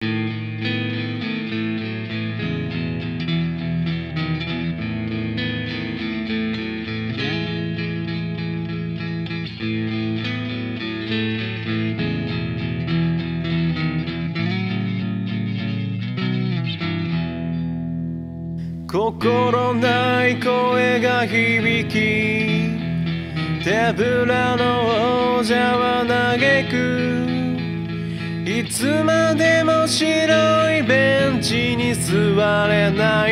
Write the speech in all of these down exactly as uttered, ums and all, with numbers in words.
心ない声が響き、手ぶらの王者は嘆く。いつまでも白いベンチに座れない。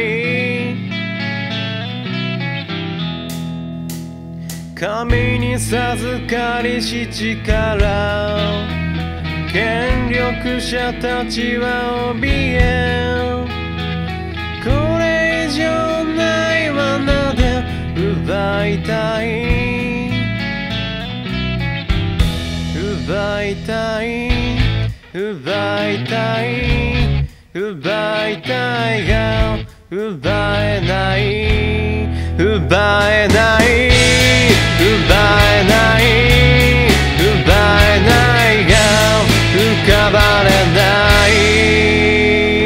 神に授かりし力、権力者たちは怯え、これ以上ない罠で奪いたい、奪いたい、奪いたい、奪いたいが奪えない、奪えない、奪えない、奪えないが浮かばれない。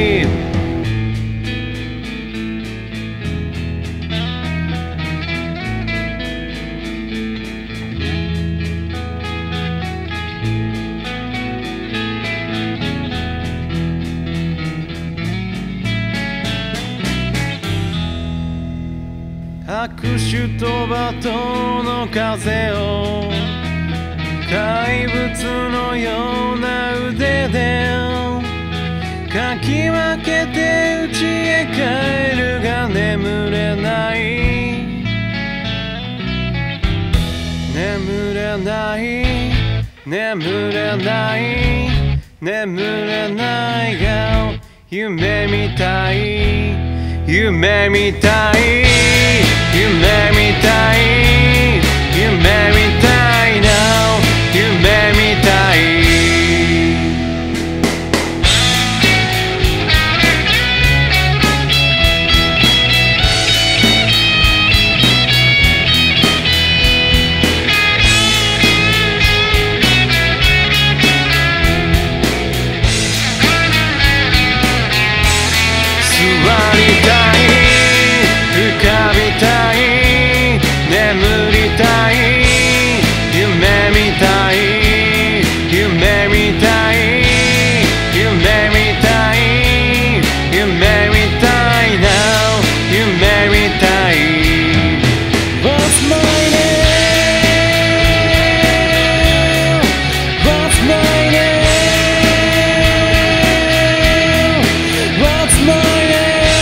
拍手とバトンの風を怪物のような腕でかき分けて家へ帰るが眠れない、眠れない、眠れない、眠れないが夢みたい、夢みたい、夢みたい、夢みたいな、夢みたい。座りたい、浮かびたい、眠りたい、夢みたい、夢みたい、夢みたい、夢みたいな、夢みたい。 What's my name? What's my name? What's my name?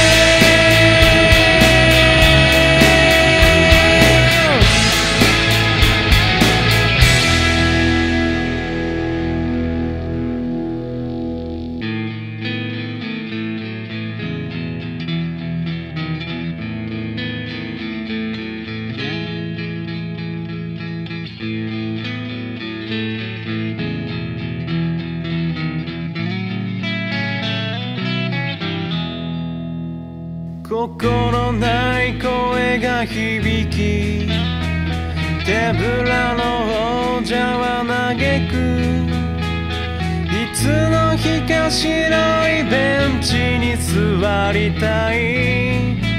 心ない声が響き、手ぶらの王者は嘆く。いつの日か白いベンチに座りたい。